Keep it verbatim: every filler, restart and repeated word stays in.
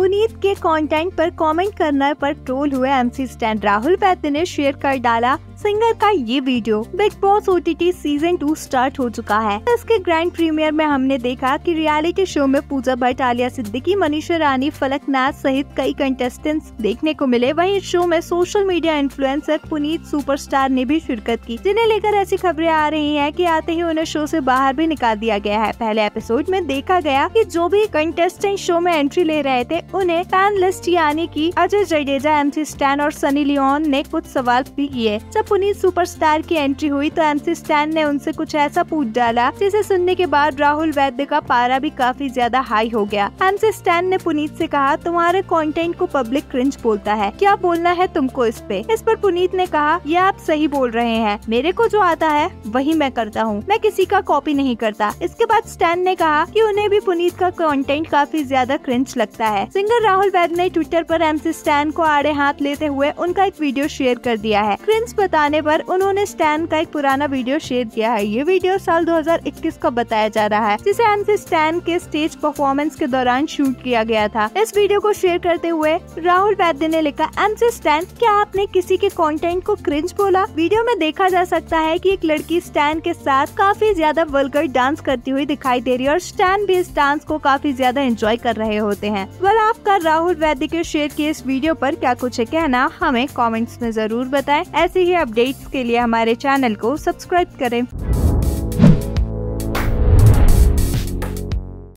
पुनीत के कंटेंट पर कमेंट करने पर ट्रोल हुए एमसी स्टैन राहुल वैद्य ने शेयर कर डाला सिंगर का ये video. Bigg Boss OTT season two start हो चुका है। इसके ग्रैंड प्रीमियर में हमने देखा कि रियलिटी शो में पूजा भट्ट, आलिया सिद्दीकी, मनीषा रानी, फलकनाथ सहित कई कंटेस्टेंट्स देखने को मिले। वहीं इस शो में social media influencer Puneet superstar ने भी शिरकत की, जिन्हें लेकर ऐसी खबरें आ रही हैं कि आते ही उन्हें शो से बाहर भी निकाल दिया गया है। पहले एपिसोड में देखा गया कि जो भी कंटेस्टेंट शो में एंट्री ले रहे थे उन्हें पैनलिस्ट यानी कि अजय जडेजा, एमसी स्टैन और सनी लियोन ने कुछ सवाल भी किए। जब पुनीत सुपरस्टार की एंट्री हुई तो एमसी स्टैन ने उनसे कुछ ऐसा पूछ डाला जिसे सुनने के बाद राहुल वैद्य का पारा भी काफी ज्यादा हाई हो गया। एमसी स्टैन ने पुनीत से कहा, तुम्हारे कंटेंट को पब्लिक क्रिंज बोलता है, क्या बोलना है तुमको इस पे। इस पर पुनीत ने कहा, ये आप सही बोल रहे हैं, मेरे को जो आता है वही मैं करता हूँ, मैं किसी का कॉपी नहीं करता। इसके बाद स्टैन ने कहा कि उन्हें भी पुनीत का कंटेंट काफी ज्यादा क्रिंज लगता है। सिंगर राहुल वैद्य ने ट्विटर पर एमसी स्टैन को आड़े हाथ लेते हुए उनका एक वीडियो शेयर कर दिया है। क्रिंज बताने पर उन्होंने स्टैन का एक पुराना वीडियो शेयर किया है। ये वीडियो साल दो हज़ार इक्कीस का बताया जा रहा है, जिसे एमसी स्टैन के स्टेज परफॉर्मेंस के दौरान शूट किया गया था। इस वीडियो को शेयर करते हुए राहुल वैद्य ने लिखा, एमसी स्टैन, क्या आपने किसी के कंटेंट को क्रिंज बोला? वीडियो में देखा जा सकता है कि एक लड़की स्टैन के साथ काफी ज्यादा वल्गर डांस करती हुई दिखाई दे रही है और स्टैन भी इस डांस को काफी ज्यादा एंजॉय कर रहे होते हैं। वेल, आपका राहुल वैद्य के शेयर किए इस वीडियो पर क्या कुछ है कहना, हमें कमेंट्स में जरूर बताएं। ऐसे ही अपडेट्स के लिए हमारे चैनल को सब्सक्राइब करें।